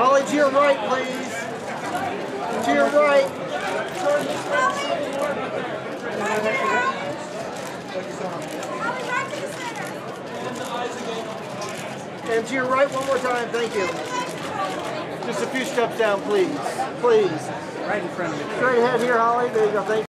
Holly, to your right, please. To your right. And to your right one more time, thank you. Just a few steps down, please. Please. Right in front of me. Straight ahead here, Holly. There you go, thank you.